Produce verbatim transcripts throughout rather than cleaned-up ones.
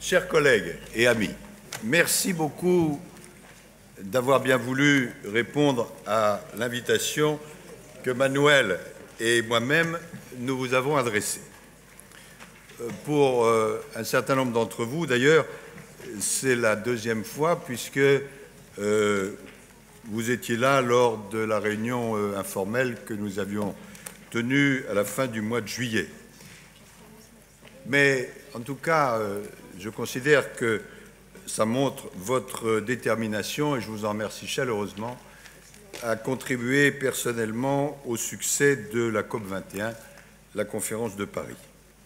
Chers collègues et amis, merci beaucoup d'avoir bien voulu répondre à l'invitation que Manuel et moi-même nous vous avons adressée. Pour un certain nombre d'entre vous, d'ailleurs, c'est la deuxième fois puisque euh, vous étiez là lors de la réunion euh, informelle que nous avions tenue à la fin du mois de juillet. Mais en tout cas, euh, je considère que ça montre votre détermination, et je vous en remercie chaleureusement, à contribuer personnellement au succès de la COP vingt et un, la conférence de Paris.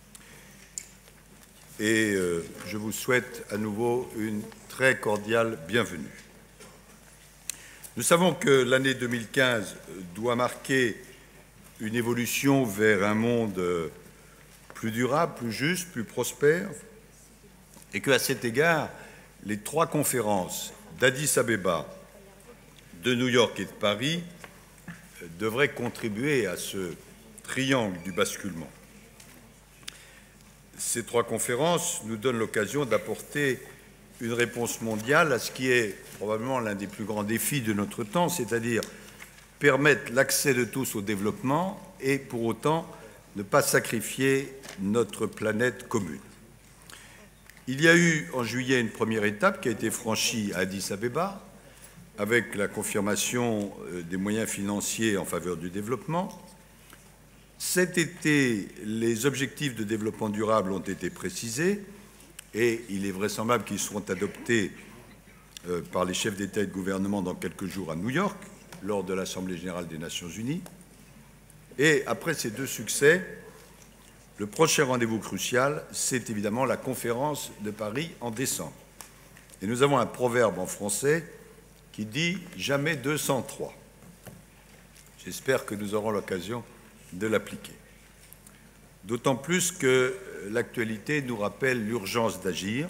Et euh, je vous souhaite à nouveau une très cordiale bienvenue. Nous savons que l'année deux mille quinze doit marquer une évolution vers un monde plus durable, plus juste, plus prospère, et qu'à cet égard, les trois conférences d'Addis Abeba, de New York et de Paris devraient contribuer à ce triangle du basculement. Ces trois conférences nous donnent l'occasion d'apporter une réponse mondiale à ce qui est probablement l'un des plus grands défis de notre temps, c'est-à-dire permettre l'accès de tous au développement et pour autant ne pas sacrifier notre planète commune. Il y a eu en juillet une première étape qui a été franchie à Addis Abeba avec la confirmation des moyens financiers en faveur du développement. Cet été, les objectifs de développement durable ont été précisés et il est vraisemblable qu'ils seront adoptés euh, par les chefs d'État et de gouvernement dans quelques jours à New York, lors de l'Assemblée générale des Nations unies. Et après ces deux succès, le prochain rendez-vous crucial, c'est évidemment la conférence de Paris en décembre. Et nous avons un proverbe en français qui dit « jamais deux cent trois ». J'espère que nous aurons l'occasion de l'appliquer. D'autant plus que l'actualité nous rappelle l'urgence d'agir.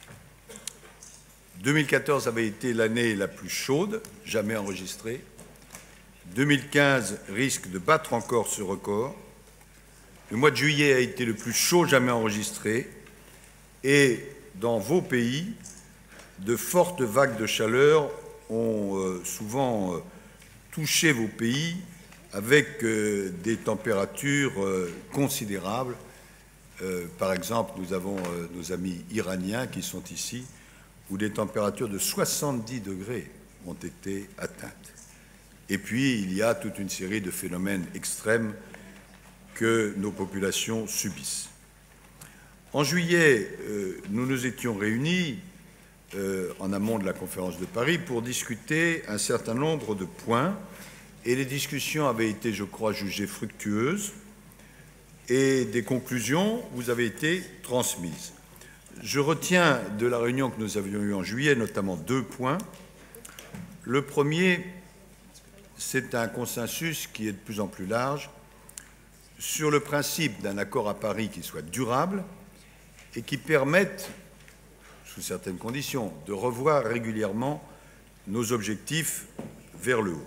deux mille quatorze avait été l'année la plus chaude jamais enregistrée. deux mille quinze risque de battre encore ce record. Le mois de juillet a été le plus chaud jamais enregistré. Et dans vos pays, de fortes vagues de chaleur ont euh, souvent euh, touché vos pays avec euh, des températures euh, considérables. Euh, par exemple, nous avons euh, nos amis iraniens qui sont ici, où des températures de soixante-dix degrés ont été atteintes. Et puis, il y a toute une série de phénomènes extrêmes que nos populations subissent. En juillet, euh, nous nous étions réunis euh, en amont de la conférence de Paris pour discuter un certain nombre de points. Et les discussions avaient été, je crois, jugées fructueuses et des conclusions vous avaient été transmises. Je retiens de la réunion que nous avions eue en juillet notamment deux points. Le premier, c'est un consensus qui est de plus en plus large sur le principe d'un accord à Paris qui soit durable et qui permette, sous certaines conditions, de revoir régulièrement nos objectifs vers le haut.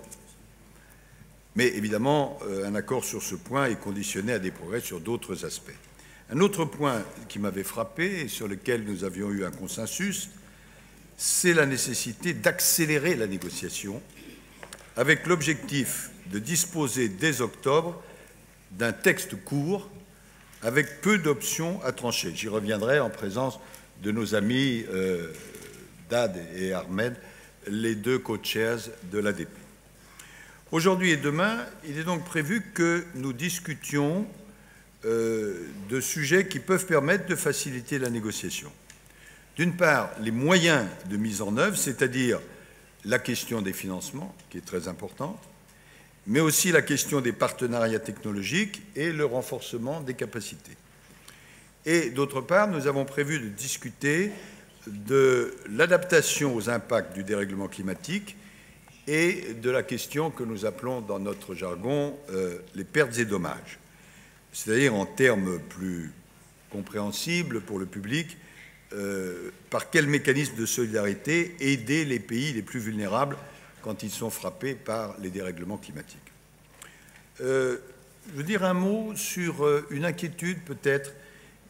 Mais évidemment, un accord sur ce point est conditionné à des progrès sur d'autres aspects. Un autre point qui m'avait frappé et sur lequel nous avions eu un consensus, c'est la nécessité d'accélérer la négociation avec l'objectif de disposer dès octobre d'un texte court avec peu d'options à trancher. J'y reviendrai en présence de nos amis euh, Dad et Ahmed, les deux co-chairs de l'A D P. Aujourd'hui et demain, il est donc prévu que nous discutions euh, de sujets qui peuvent permettre de faciliter la négociation. D'une part, les moyens de mise en œuvre, c'est-à-dire la question des financements, qui est très importante, mais aussi la question des partenariats technologiques et le renforcement des capacités. Et d'autre part, nous avons prévu de discuter de l'adaptation aux impacts du dérèglement climatique et de la question que nous appelons dans notre jargon euh, les pertes et dommages, c'est-à-dire en termes plus compréhensibles pour le public, euh, par quel mécanisme de solidarité aider les pays les plus vulnérables quand ils sont frappés par les dérèglements climatiques. Euh, je veux dire un mot sur euh, une inquiétude peut-être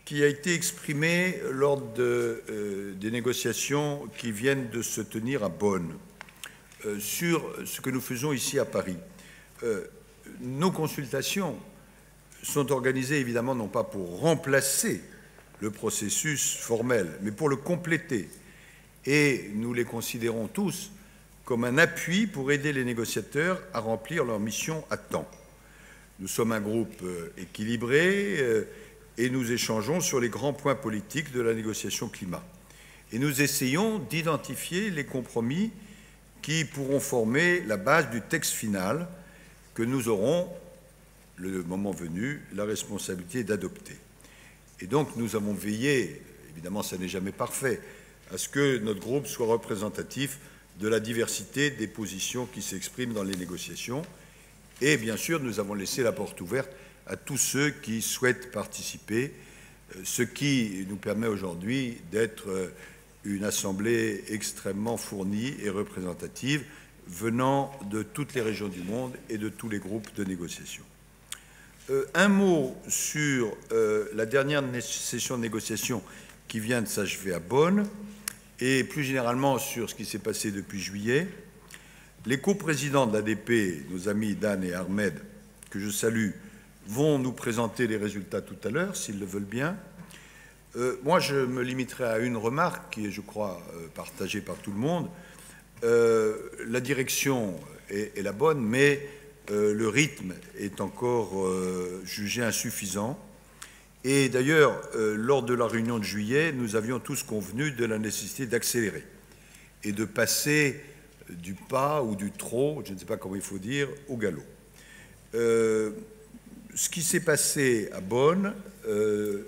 qui a été exprimé lors de, euh, des négociations qui viennent de se tenir à Bonn euh, sur ce que nous faisons ici à Paris. Euh, nos consultations sont organisées évidemment non pas pour remplacer le processus formel, mais pour le compléter. Et nous les considérons tous comme un appui pour aider les négociateurs à remplir leur mission à temps. Nous sommes un groupe euh, équilibré euh, et nous échangeons sur les grands points politiques de la négociation climat. Et nous essayons d'identifier les compromis qui pourront former la base du texte final que nous aurons, le moment venu, la responsabilité d'adopter. Et donc nous avons veillé, évidemment ça n'est jamais parfait, à ce que notre groupe soit représentatif de la diversité des positions qui s'expriment dans les négociations. Et bien sûr, nous avons laissé la porte ouverte à tous ceux qui souhaitent participer, ce qui nous permet aujourd'hui d'être une assemblée extrêmement fournie et représentative venant de toutes les régions du monde et de tous les groupes de négociation. Euh, un mot sur euh, la dernière session de négociation qui vient de s'achever à Bonn et plus généralement sur ce qui s'est passé depuis juillet. Les coprésidents de l'A D P, nos amis Dan et Ahmed, que je salue, vont nous présenter les résultats tout à l'heure, s'ils le veulent bien. Euh, moi, je me limiterai à une remarque qui est, je crois, euh, partagée par tout le monde. Euh, la direction est, est la bonne, mais euh, le rythme est encore euh, jugé insuffisant. Et d'ailleurs, euh, lors de la réunion de juillet, nous avions tous convenu de la nécessité d'accélérer et de passer du pas ou du trot, je ne sais pas comment il faut dire, au galop. Euh, ce qui s'est passé à Bonn euh,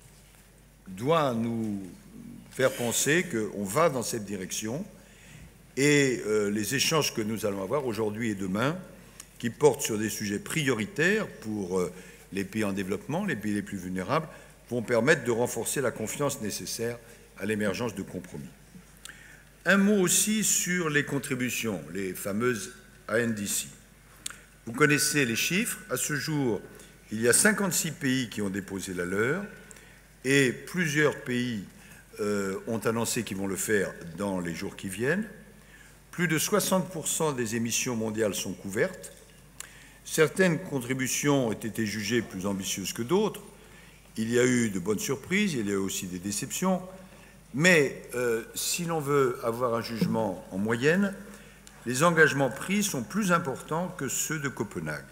doit nous faire penser qu'on va dans cette direction et euh, les échanges que nous allons avoir aujourd'hui et demain, qui portent sur des sujets prioritaires pour euh, les pays en développement, les pays les plus vulnérables, vont permettre de renforcer la confiance nécessaire à l'émergence de compromis. Un mot aussi sur les contributions, les fameuses A N D C. Vous connaissez les chiffres. À ce jour, il y a cinquante-six pays qui ont déposé la leur et plusieurs pays euh, ont annoncé qu'ils vont le faire dans les jours qui viennent. Plus de soixante pour cent des émissions mondiales sont couvertes. Certaines contributions ont été jugées plus ambitieuses que d'autres. Il y a eu de bonnes surprises, il y a eu aussi des déceptions. Mais euh, si l'on veut avoir un jugement en moyenne, les engagements pris sont plus importants que ceux de Copenhague.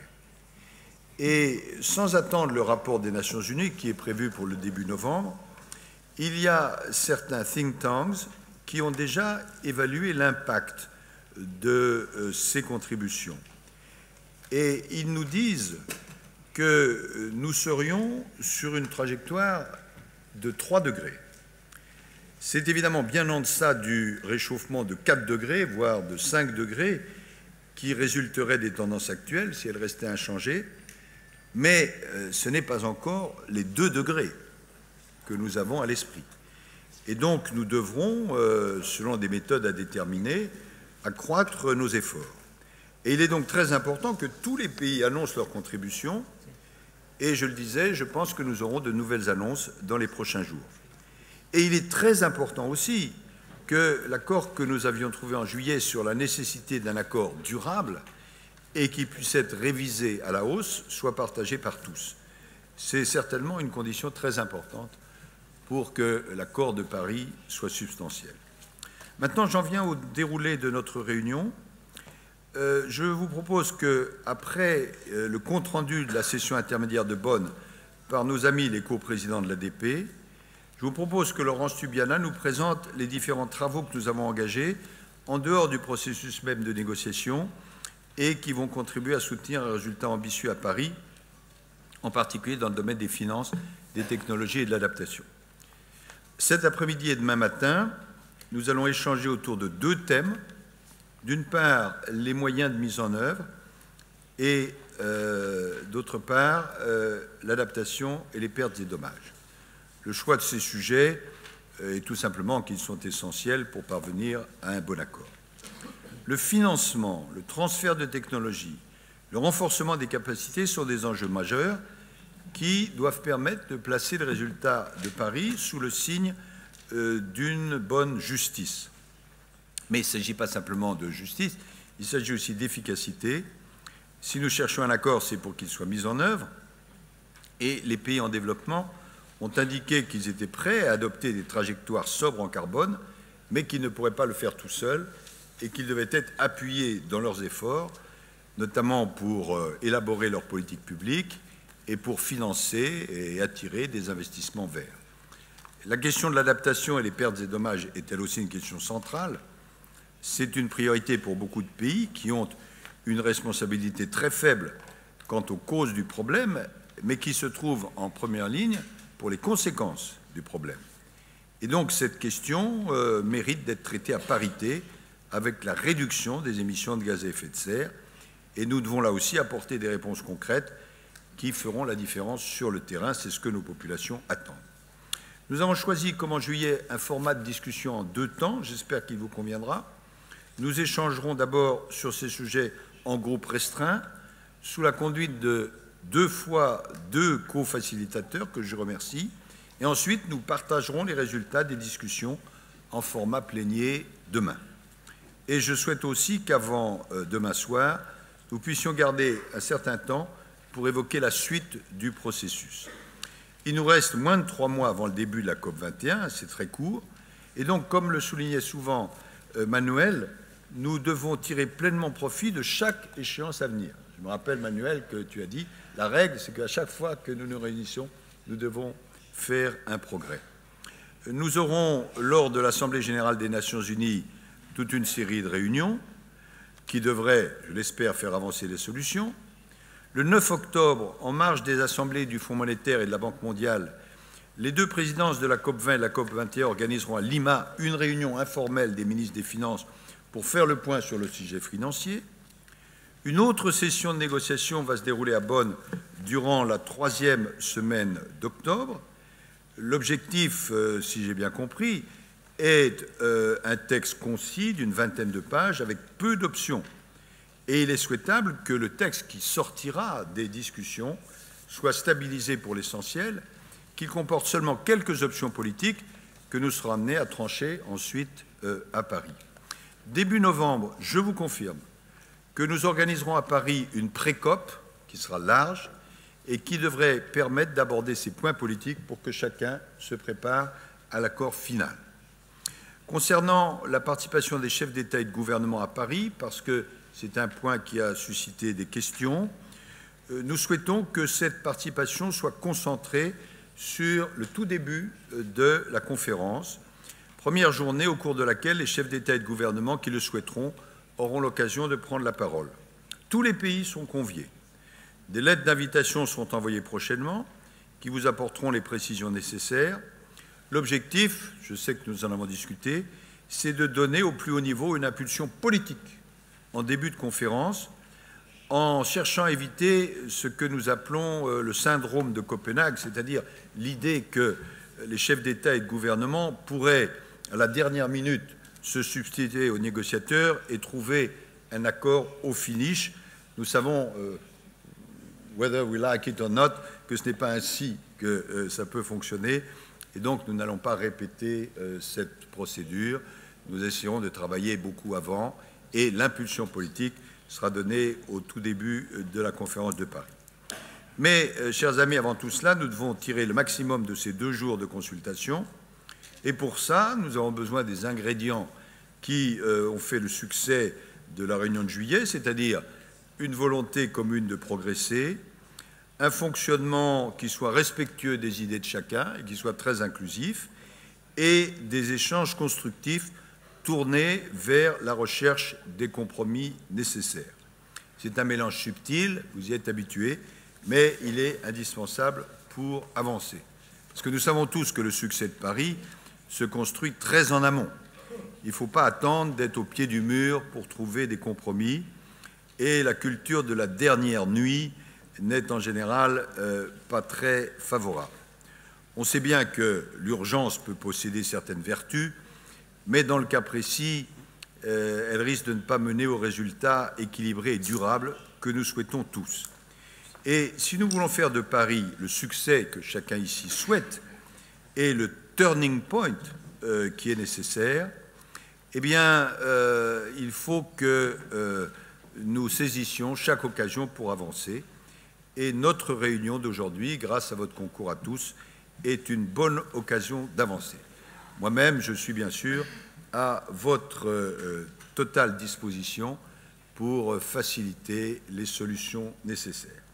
Et sans attendre le rapport des Nations Unies, qui est prévu pour le début novembre, il y a certains think tanks qui ont déjà évalué l'impact de euh, ces contributions. Et ils nous disent que nous serions sur une trajectoire de trois degrés. C'est évidemment bien en deçà du réchauffement de quatre degrés, voire de cinq degrés, qui résulterait des tendances actuelles si elles restaient inchangées, mais ce n'est pas encore les deux degrés que nous avons à l'esprit. Et donc nous devrons, selon des méthodes à déterminer, accroître nos efforts. Et il est donc très important que tous les pays annoncent leurs contributions, et je le disais, je pense que nous aurons de nouvelles annonces dans les prochains jours. Et il est très important aussi que l'accord que nous avions trouvé en juillet sur la nécessité d'un accord durable et qui puisse être révisé à la hausse soit partagé par tous. C'est certainement une condition très importante pour que l'accord de Paris soit substantiel. Maintenant, j'en viens au déroulé de notre réunion. Euh, je vous propose qu'après euh, le compte-rendu de la session intermédiaire de Bonn par nos amis les coprésidents de l'A D P, je vous propose que Laurence Tubiana nous présente les différents travaux que nous avons engagés en dehors du processus même de négociation et qui vont contribuer à soutenir un résultat ambitieux à Paris, en particulier dans le domaine des finances, des technologies et de l'adaptation. Cet après-midi et demain matin, nous allons échanger autour de deux thèmes. D'une part, les moyens de mise en œuvre et euh, d'autre part, euh, l'adaptation et les pertes et dommages. Le choix de ces sujets est tout simplement qu'ils sont essentiels pour parvenir à un bon accord. Le financement, le transfert de technologies, le renforcement des capacités sont des enjeux majeurs qui doivent permettre de placer le résultat de Paris sous le signe euh, d'une bonne justice. Mais il ne s'agit pas simplement de justice, il s'agit aussi d'efficacité. Si nous cherchons un accord, c'est pour qu'il soit mis en œuvre. Et les pays en développement ont indiqué qu'ils étaient prêts à adopter des trajectoires sobres en carbone, mais qu'ils ne pourraient pas le faire tout seuls et qu'ils devaient être appuyés dans leurs efforts, notamment pour euh, élaborer leur politique publique et pour financer et attirer des investissements verts. La question de l'adaptation et les pertes et dommages est elle aussi une question centrale. C'est une priorité pour beaucoup de pays qui ont une responsabilité très faible quant aux causes du problème, mais qui se trouvent en première ligne pour les conséquences du problème. Et donc cette question euh, mérite d'être traitée à parité avec la réduction des émissions de gaz à effet de serre, et nous devons là aussi apporter des réponses concrètes qui feront la différence sur le terrain. C'est ce que nos populations attendent. Nous avons choisi, comme en juillet, un format de discussion en deux temps. J'espère qu'il vous conviendra. Nous échangerons d'abord sur ces sujets en groupe restreint, sous la conduite de deux fois deux co-facilitateurs, que je remercie, et ensuite nous partagerons les résultats des discussions en format plénier demain. Et je souhaite aussi qu'avant euh, demain soir, nous puissions garder un certain temps pour évoquer la suite du processus. Il nous reste moins de trois mois avant le début de la COP vingt et un, c'est très court, et donc, comme le soulignait souvent euh, Manuel, nous devons tirer pleinement profit de chaque échéance à venir. Je me rappelle, Manuel, que tu as dit, la règle, c'est qu'à chaque fois que nous nous réunissons, nous devons faire un progrès. Nous aurons, lors de l'Assemblée générale des Nations unies, toute une série de réunions qui devraient, je l'espère, faire avancer les solutions. Le neuf octobre, en marge des assemblées du Fonds monétaire et de la Banque mondiale, les deux présidences de la COP vingt et de la COP vingt et un organiseront à Lima une réunion informelle des ministres des Finances pour faire le point sur le sujet financier. Une autre session de négociation va se dérouler à Bonn durant la troisième semaine d'octobre. L'objectif, euh, si j'ai bien compris, est euh, un texte concis d'une vingtaine de pages avec peu d'options. Et il est souhaitable que le texte qui sortira des discussions soit stabilisé pour l'essentiel, qu'il comporte seulement quelques options politiques que nous serons amenés à trancher ensuite euh, à Paris. Début novembre, je vous confirme que nous organiserons à Paris une pré-COP qui sera large et qui devrait permettre d'aborder ces points politiques pour que chacun se prépare à l'accord final. Concernant la participation des chefs d'État et de gouvernement à Paris, parce que c'est un point qui a suscité des questions, nous souhaitons que cette participation soit concentrée sur le tout début de la conférence, première journée au cours de laquelle les chefs d'État et de gouvernement qui le souhaiteront auront l'occasion de prendre la parole. Tous les pays sont conviés. Des lettres d'invitation seront envoyées prochainement qui vous apporteront les précisions nécessaires. L'objectif, je sais que nous en avons discuté, c'est de donner au plus haut niveau une impulsion politique en début de conférence en cherchant à éviter ce que nous appelons le syndrome de Copenhague, c'est-à-dire l'idée que les chefs d'État et de gouvernement pourraient, à la dernière minute, se substituer aux négociateurs et trouver un accord au finish. Nous savons, euh, whether we like it or not, que ce n'est pas ainsi que euh, ça peut fonctionner. Et donc, nous n'allons pas répéter euh, cette procédure. Nous essaierons de travailler beaucoup avant et l'impulsion politique sera donnée au tout début de la conférence de Paris. Mais, euh, chers amis, avant tout cela, nous devons tirer le maximum de ces deux jours de consultation. Et pour ça, nous avons besoin des ingrédients qui euh, ont fait le succès de la réunion de juillet, c'est-à-dire une volonté commune de progresser, un fonctionnement qui soit respectueux des idées de chacun et qui soit très inclusif, et des échanges constructifs tournés vers la recherche des compromis nécessaires. C'est un mélange subtil, vous y êtes habitués, mais il est indispensable pour avancer. Parce que nous savons tous que le succès de Paris se construit très en amont. Il ne faut pas attendre d'être au pied du mur pour trouver des compromis, et la culture de la dernière nuit n'est en général euh, pas très favorable. On sait bien que l'urgence peut posséder certaines vertus, mais dans le cas précis, euh, elle risque de ne pas mener au résultat équilibré et durable que nous souhaitons tous. Et si nous voulons faire de Paris le succès que chacun ici souhaite et le turning point euh, qui est nécessaire, eh bien, euh, il faut que euh, nous saisissions chaque occasion pour avancer. Et notre réunion d'aujourd'hui, grâce à votre concours à tous, est une bonne occasion d'avancer. Moi-même, je suis bien sûr à votre euh, totale disposition pour faciliter les solutions nécessaires.